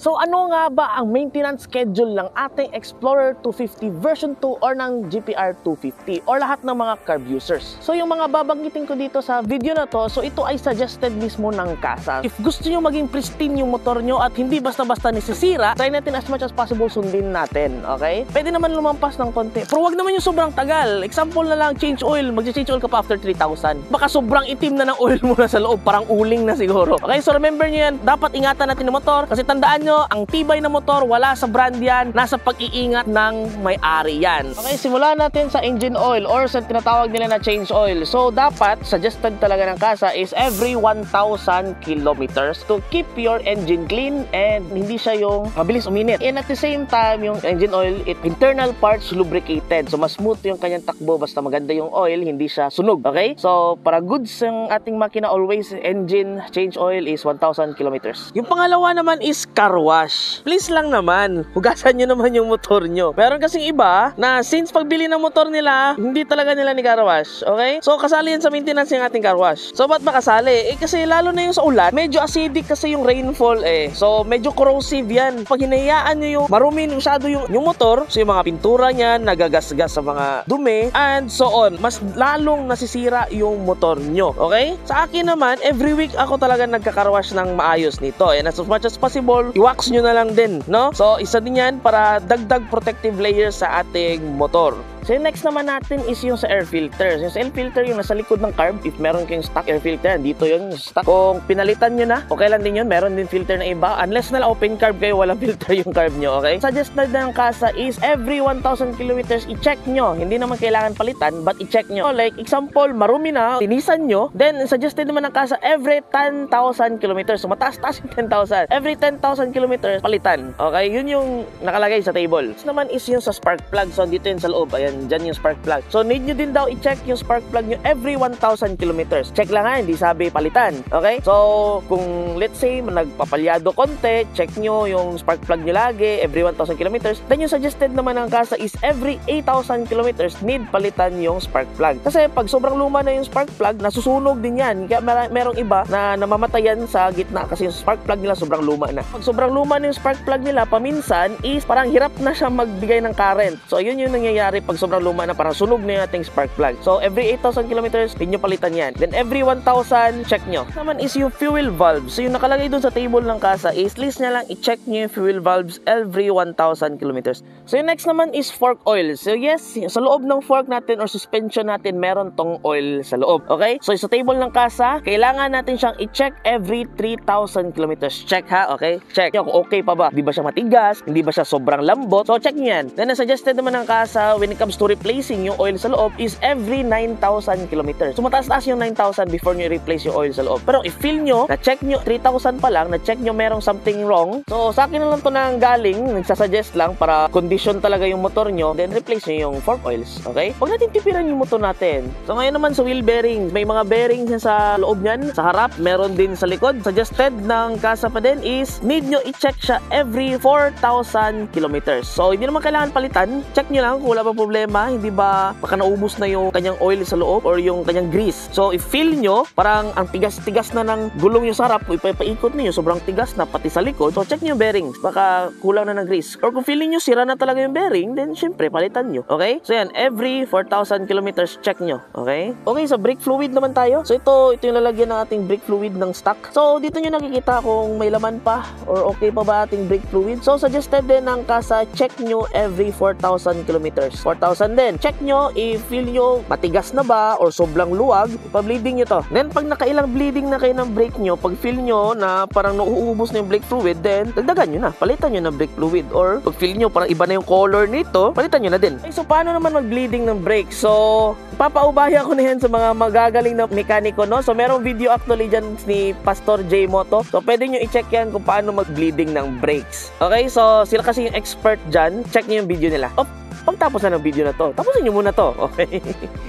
So ano nga ba ang maintenance schedule ng ating Explorer 250 version 2 or ng GPR 250 or lahat ng mga carb users? So yung mga babanggitin ko dito sa video na to, so ito ay suggested mismo ng kasa. If gusto nyo maging pristine yung motor nyo at hindi basta-basta nisisira, try natin as much as possible sundin natin, okay? Pwede naman lumampas ng konti, pero wag naman yung sobrang tagal. Example na lang, change oil. Mag-change oil ka pa after 3,000. Baka sobrang itim na ng oil mo na sa loob, parang uling na siguro. Okay, so remember nyo yan, dapat ingatan natin yung motor kasi tandaan nyo, ang tibay na motor, wala sa brand yan, nasa pag-iingat ng may-ari yan. Okay, simulan natin sa engine oil or sa tinatawag nila na change oil. So, dapat, suggested talaga ng kasa is every 1,000 kilometers to keep your engine clean and hindi siya yung mabilis uminit. And at the same time, yung engine oil, internal parts lubricated. So, mas smooth yung kanyang takbo basta maganda yung oil, hindi siya sunog. Okay? So, para goods yung ating makina, always engine change oil is 1,000 kilometers. Yung pangalawa naman is car wash. Please lang naman, hugasan nyo naman yung motor nyo. Meron kasing iba na since pagbili ng motor nila, hindi talaga nila ni car wash. Okay? So, kasali yan sa maintenance yung ating car wash. So, ba't ba kasali? Kasi lalo na yung sa ulan, medyo acidic kasi yung rainfall So, medyo corrosive yan. Pag hinayaan nyo yung marumi masyado yung motor, so yung mga pintura niyan, nagagasgas sa mga dumi, and so on. Mas lalong nasisira yung motor nyo. Okay? Sa akin naman, every week ako talaga nagka-car wash ng maayos nito. And as much as possible, i-wax nyo na lang din, no? So, isa din yan para dagdag protective layer sa ating motor. So, yung next naman natin is yung sa air filter. Yung sa air filter, yung nasa likod ng carb, if meron kayong stock air filter, dito yun, stock. Kung pinalitan nyo na, okay lang din yun. Meron din filter na iba. Unless na open carb kayo, walang filter yung carb nyo, okay? Suggested na ng kasa is every 1,000 kilometers, i-check nyo. Hindi naman kailangan palitan, but i-check nyo. Like, example, marumi na, tinisan nyo, then suggested naman ng kasa every 10,000 kilometers. So, mataas-taas yung 10,000. Every 10,000 kilometers, palitan. Okay? Yun yung nakalagay sa table. Next naman is yung sa spark plug. So, dito yun sa loob. Ayan, dyan yung spark plug. So, need nyo din daw i-check yung spark plug nyo every 1,000 kilometers. Check lang ha, hindi sabi palitan. Okay? So, kung let's say, nagpapalyado konti, check nyo yung spark plug nyo lagi every 1,000 kilometers. Then, yung suggested naman ng kasa is every 8,000 kilometers, need palitan yung spark plug. Kasi, pag sobrang luma na yung spark plug, nasusunog din yan. Kaya merong iba na namamatayan sa gitna kasi yung spark plug nila sobrang luma na. Pag sobrang luma na yung spark plug nila, paminsan is parang hirap na siya magbigay ng current. So, yun yung nangyayari pag sobrang luma na, parang sunog na yung ating spark plug. So, every 8,000 kilometers, din nyo palitan yan. Then, every 1,000, check nyo. Naman is yung fuel valves. So, yung nakalagay dun sa table ng kasa is list nyo lang, i-check nyo yung fuel valves every 1,000 kilometers. So, yung next naman is fork oil. So, yes, sa loob ng fork natin or suspension natin, meron tong oil sa loob. Okay? So, sa table ng kasa, kailangan natin siyang i-check every 3,000 kilometers. Check ha? Okay? Check. Kung okay pa ba? Di ba siya matigas? Hindi ba siya sobrang lambot? So, check nyo yan. Then, suggested naman ng kasa when it comes to replacing yung oil sa loob is every 9,000 kilometers. So, mataas-taas yung 9,000 before nyo replace yung oil sa loob. Pero if feel nyo, na-check nyo, 3,000 pa lang, na-check nyo merong something wrong. So, sa akin na lang to nang galing, nagsasuggest lang para condition talaga yung motor nyo, then replace nyo yung fork oils. Okay? Huwag natin tipiran yung motor natin. So, ngayon naman sa wheel bearings, may mga bearings sa loob nyan, sa harap, meron din sa likod. Suggested ng kasa pa din is need nyo i-check siya every 4,000 kilometers. So, hindi naman kailangan palitan. Check nyo lang kung wala pa problema. Hindi ba baka naubos na yung kanyang oil sa loob or yung kanyang grease. So, if feel nyo, parang ang tigas-tigas na ng gulong yung sa harap, ipaikot niyo, sobrang tigas na pati sa likod. So, check nyo yung bearings. Baka kulang na ng grease. Or kung feeling nyo, sira na talaga yung bearing, then syempre, palitan nyo. Okay? So, yan. Every 4,000 kilometers, check nyo. Okay? Okay, sa brake fluid naman tayo. So, ito yung lalagyan ng ating brake fluid ng stock. So, dito nyo nakikita kung may laman pa or okay pa ba ating brake fluid. So, suggested din ng kasa, check nyo every 4,000 kilometers. 4,000 din. Check nyo if feel nyo matigas na ba or sobrang luwag, pa-bleeding nyo to. Then, pag nakailang bleeding na kayo ng brake nyo, pag feel nyo na parang nauubos na yung brake fluid, then, dagdagan nyo na. Palitan nyo ng brake fluid. Or, pag feel nyo parang iba na yung color nito, palitan nyo na din. Okay, so, paano naman mag-bleeding ng brake? So, papaubayan ko na yan sa mga magagaling na mekaniko, no? So, merong video actually dyan ni Pastor J Moto. So, pwede nyo i-check yan kung paano mag-bleeding ng brakes. Okay? So, sila kasi yung expert dyan. Check nyo yung video nila. Pagtapos na ng video na to, tapusin nyo muna to. Okay?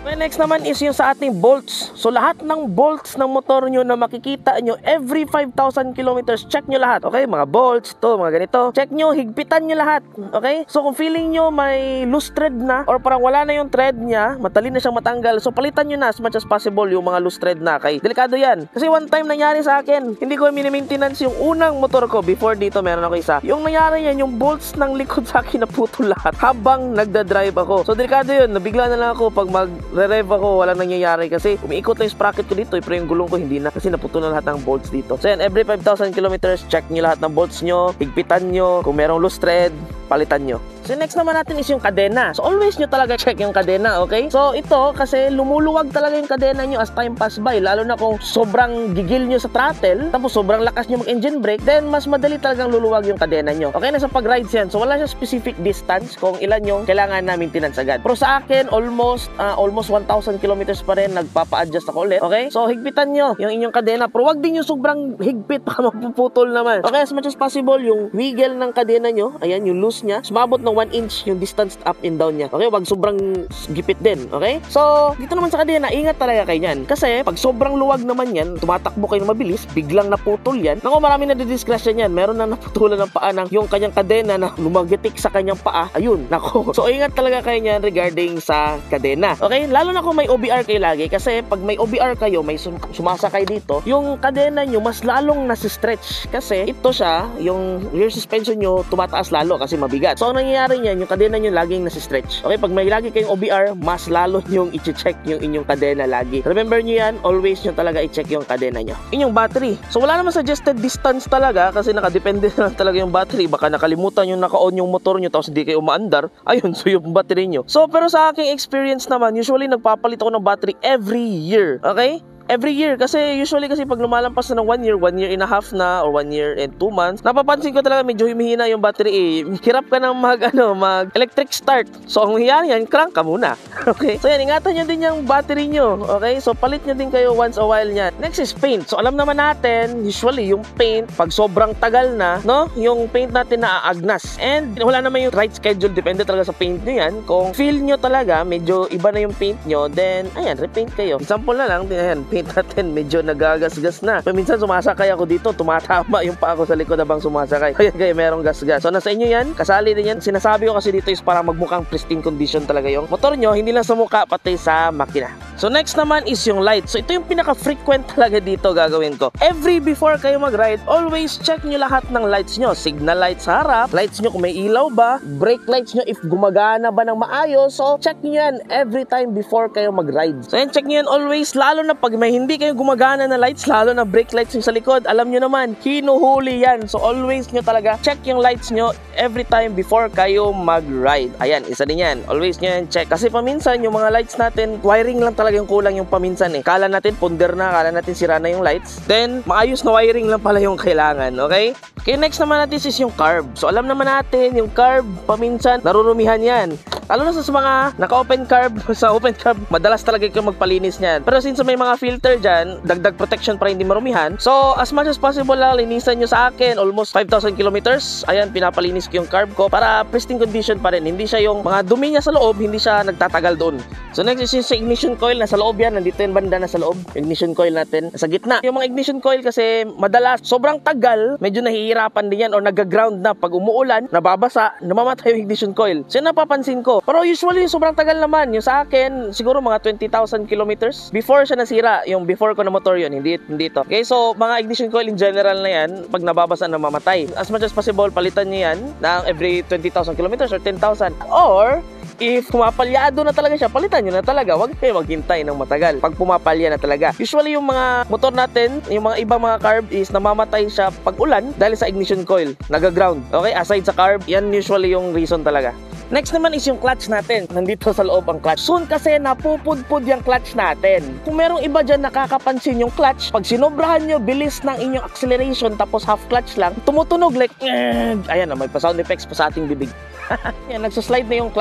Well, next naman is yung sa ating bolts. So lahat ng bolts ng motor nyo na makikita nyo every 5,000 kilometers, check nyo lahat. Okay, mga bolts, to, mga ganito. Check nyo, higpitan nyo lahat. Okay? So kung feeling nyo may loose thread na or parang wala na yung thread niya, matali na siyang matanggal, so palitan nyo na as much as possible yung mga loose thread na. Kay delikado yan. Kasi one time nangyari sa akin, hindi ko mini-maintenance yung unang motor ko. Before dito meron ako isa. Yung nangyari yan, yung bolts ng likod sa akin naputol lahat habang nagda-drive ako. So delikado yun. Nabigla na lang ako pag mag-rev ako, walang nangyayari kasi umiikot na yung sprocket ko dito, pero yung gulong ko hindi na kasi naputol na lahat ng bolts dito. So yan, every 5,000 kilometers, check nyo lahat ng bolts nyo, higpitan nyo, kung merong loose thread, palitan nyo. So next naman natin is yung kadena. So always nyo talaga check yung kadena, okay? So ito kasi lumuluwag talaga yung kadena nyo as time pass by, lalo na kung sobrang gigil nyo sa throttle, tapos sobrang lakas nyo mag-engine brake, then mas madali talagang luluwag yung kadena nyo. Okay, nasa pag-rides yan. So wala siya specific distance kung ilan yung kailangan na maintenance agad. Pero sa akin, almost 1,000 kilometers pa rin, nagpapa-adjust ako ulit. Okay? So higpitan nyo yung inyong kadena, pero wag din yung sobrang higpit baka mapuputol naman. Okay, as much as possible, yung wiggle ng kadena nyo, ayan, yung loose nya, sumabot ng 1 inch yung distance up and down niya. Okay, wag sobrang gipit din. Okay? So, dito naman sa kadena, ingat talaga kayo niyan. Kasi, pag sobrang luwag naman yan, tumatakbo kayo na mabilis, biglang naputol yan. Naku, marami na didisgrasya niyan. Meron na naputulan ng paa ng yung kanyang kadena na lumagitik sa kanyang paa. Ayun, naku. So, ingat talaga kayo niyan regarding sa kadena. Okay? Lalo na kung may OBR kayo lagi. Kasi, pag may OBR kayo, may sumasakay dito, yung kadena nyo, mas lalong nasi-stretch. Kasi, ito siya, yung rear suspension nyo, tumataas lalo kasi mabigat. So, ang nangyayari niyan, yung kadena nyo laging nasi-stretch. Okay, pag may lagi kayong OBR, mas lalo nyong i-check yung inyong kadena lagi. Remember nyo yan, always nyo talaga i-check yung kadena nyo. Inyong battery. So wala naman suggested distance talaga kasi nakadepende na lang talaga yung battery. Baka nakalimutan yung naka-on yung motor nyo tapos hindi kayo umaandar. Ayun, so yung battery nyo. So pero sa aking experience naman, usually nagpapalit ako ng battery every year. Okay? Every year, kasi usually kasi pag lumalampas na ng 1 year and a half na, or 1 year and 2 months, napapansin ko talaga medyo humihina yung battery eh. Hirap ka nang mag electric start. So ang nangyayari yan, crank ka muna. Okay? So yan, ingatan nyo din yung battery nyo. Okay? So palit nyo din kayo once a while yan. Next is paint. So alam naman natin, usually yung paint, pag sobrang tagal na, no? Yung paint natin naaagnas. And wala naman yung right schedule, depende talaga sa paint nyo yan. Kung feel nyo talaga, medyo iba na yung paint nyo, then, ayan, repaint kayo. Example na lang, ayan, paint natin medyo nagagasgas na. Pero minsan sumasakay ako dito, tumatama yung paa ko sa likod habang sumasakay. Kaya merong gasgas. So nasa inyo yan, kasali din yan. Sinasabi ko kasi dito is para magmukhang pristine condition talaga yung motor nyo, hindi lang sa mukha, pati sa makina. So next naman is yung light. So ito yung pinaka-frequent talaga dito gagawin ko. Every before kayo mag-ride, always check nyo lahat ng lights nyo. Signal lights sa harap, lights nyo kung may ilaw ba, brake lights nyo if gumagana ba ng maayos. So check nyo yan every time before kayo mag-ride. So yan, check nyo yan always, lalo na pag may hindi kayo gumagana na lights, lalo na brake lights yung sa likod, alam nyo naman, hinuhuli yan. So always nyo talaga check yung lights nyo every time before kayo mag-ride. Ayan, isa din yan. Always nyo yan check. Kasi paminsan yung mga lights natin, wiring lang talaga yung kulang yung paminsan eh. Kala natin ponder na, kala natin sira na yung lights. Then, maayos na wiring lang pala yung kailangan. Okay? Okay, next naman natin is yung carb. So alam naman natin, yung carb, paminsan, narurumihan yan. Lalo na sa mga naka-open carb, sa open carb, madalas talaga kayo magpalinis niyan. Pero since may mga filter dyan, dagdag protection para hindi marumihan. So, as much as possible lang, linisan nyo sa akin, almost 5,000 kilometers. Ayan, pinapalinis ko yung carb ko para pristine condition pa rin. Hindi siya yung mga dumi niya sa loob, hindi siya nagtatagal doon. So, next is yung sa ignition coil, nasa loob yan. Nandito yung banda nasa loob. Ignition coil natin, nasa gitna. Yung mga ignition coil kasi madalas, sobrang tagal, medyo nahihirapan din yan or nag-ground na. Pag umuulan, nababasa, namamatay yung ignition coil. So, yun napapansin ko. Pero usually, sobrang tagal naman. Yung sa akin, siguro mga 20,000 kilometers. Before siya nasira, yung before ko na motor yun, hindi ito. Okay, so mga ignition coil in general na yan, pag nababasa, namamatay. As much as possible, palitan nyo yan ng every 20,000 kilometers or 10,000. Or, if pumapalyado na talaga siya, palitan nyo na talaga. Huwag kayo maghintay ng matagal pag pumapalya na talaga. Usually yung mga motor natin, yung mga ibang mga carb is namamatay siya pag ulan dahil sa ignition coil, nagaground. Okay, aside sa carb, yan usually yung reason talaga. Next naman is yung clutch natin. Nandito sa loob ang clutch. Soon kasi napupudpud yung clutch natin. Kung merong iba dyan nakakapansin yung clutch, pag sinobrahan nyo bilis ng inyong acceleration tapos half clutch lang, tumutunog like, ayan na, may pa sound effects pa sa ating bibig. Yan, nagsaslide na yung clutch nyo sa loob.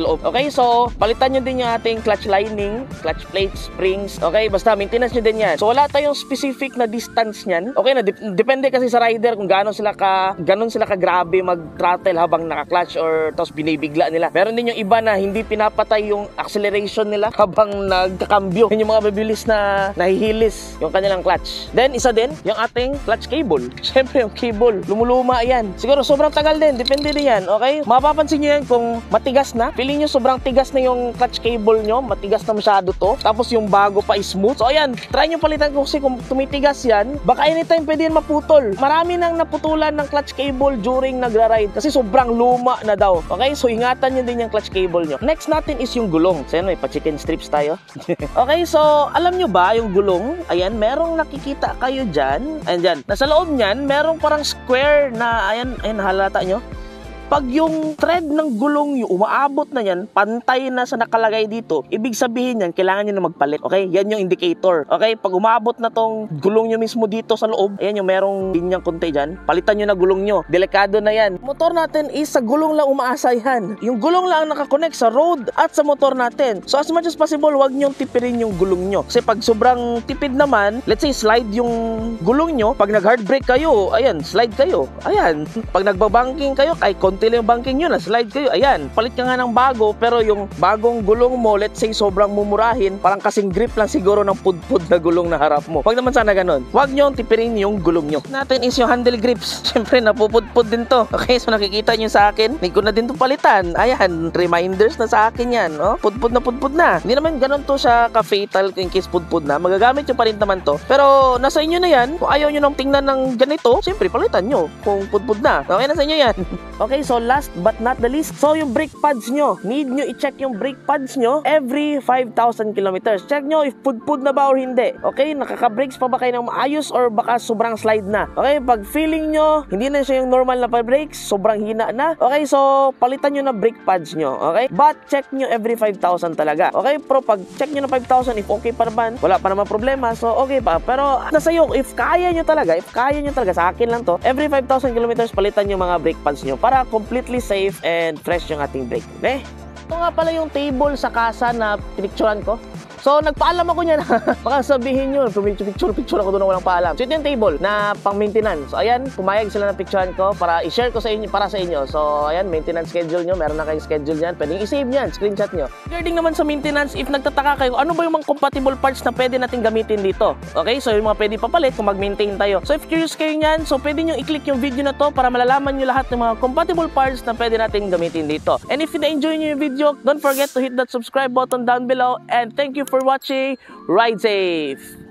loob. Okay, so palitan nyo din yung ating clutch lining, clutch plates, springs. Okay, basta maintenance nyo din yan. So wala tayong specific na distance niyan. Okay na, depende kasi sa rider kung ganon sila ka-grabe mag-throttle habang naka-clutch or tapos binibigla nila. Meron din yung iba na hindi pinapatay yung acceleration nila habang nagkakambyo. Yun yung mga bibilis na nahihilis yung kanilang clutch. Then isa din yung ating clutch cable. Siyempre yung cable, lumuluma yan. Siguro sobrang tagal din, depende din yan. Okay, mapapansin nyo yan kung matigas na. Feeling nyo sobrang tigas na yung clutch cable nyo, matigas na masyado to. Tapos yung bago pa is smooth. So ayan, try nyo palitan kasi kung tumitigas yan, baka anytime pwede yan maputol. Marami nang naputulan ng clutch cable during nagra-ride kasi sobrang luma na daw. Okay, so ingatan nyo din yung clutch cable nyo. Next natin is yung gulong. So yan, may pa-chicken strips tayo. Okay, so alam nyo ba yung gulong? Ayan, merong nakikita kayo dyan. Ayan dyan. Nasa loob nyan, merong parang square na, ayan, halata nyo. Pag yung thread ng gulong yung umaabot na yan, pantay na sa nakalagay dito, ibig sabihin yan, kailangan nyo na magpalit. Okay? Yan yung indicator. Okay? Pag umabot na tong gulong nyo mismo dito sa loob, ayan yung merong linyang konti dyan, palitan nyo na gulong nyo. Delikado na yan. Motor natin is sa gulong lang umaasa yan. Yung gulong lang ang nakakonect sa road at sa motor natin. So as much as possible, wag nyong tipirin yung gulong nyo. Kasi pag sobrang tipid naman, let's say slide yung gulong nyo, pag nag-hard brake kayo, ayan, slide kayo. Ayan. Pag nagbabanking kayo, ay konti lang yung banking nyo, na slide kayo, ayan, palit ka nga ng bago, pero yung bagong gulong mo, let's say sobrang mumurahin, parang kasing grip lang siguro ng pudpud na gulong na harap mo. Wag naman sana ganun. Wag nyo tipirin yung gulong nyo. Natin is yung handle grips. Siyempre napupudpud din to. Okay, so nakikita nyo sa akin, hindi ko na din to palitan. Ayan, reminders na sa akin yan. Oh, pudpud na. Hindi naman ganun to siya ka-fatal in case pudpud na. Magagamit nyo pa rin naman to. Pero nasa inyo na yan. Kung ayaw nyo nang tingnan ng ganito, siyempre palitan nyo kung pudpud na. Okay, nasa inyo yan. Okay, so last but not the least, so yung brake pads nyo, need nyo i-check yung brake pads nyo every 5,000 kilometers. Check nyo if pudpud na ba or hindi. Okay, nakaka-brakes pa ba kayo ng maayos or baka sobrang slide na. Okay, pag feeling nyo, hindi na siya yung normal na pa-brakes, sobrang hina na. Okay, so palitan nyo na brake pads nyo. Okay, but check nyo every 5,000 talaga. Okay, pero pag check nyo na 5,000, if okay pa naman, wala pa naman problema, so okay pa. Pero nasa iyo, if kaya nyo talaga, sa akin lang to, every 5,000 kilometers, palitan nyo mga brake pads nyo para completely safe and fresh yung ating brake. Okay? Ito nga pala yung table sa kasa na pinicturean ko. So, nagpaalam ako niyan. Baka sabihin nyo, picture ako doon na walang paalam. So, ito yung table na pang-maintenance. So, ayan, pumayag sila ng picturean ko para i-share ko sa inyo, para sa inyo. So, ayan, maintenance schedule nyo. Meron na kayong schedule niyan. Pwedeng i-save niyan, screenshot nyo. Regarding naman sa maintenance, if nagtataka kayo, ano ba yung mga compatible parts na pwede natin gamitin dito? Okay, so yung mga pwede papalit kung mag-maintain tayo. So, if curious kayo niyan, so pwede nyo i-click yung video na to para malalaman nyo lahat ng mga compatible parts na pwede natin gamitin dito. And if na-enjoy nyo yung video, don't forget to hit that subscribe button down below. And thank you for watching. Ride safe!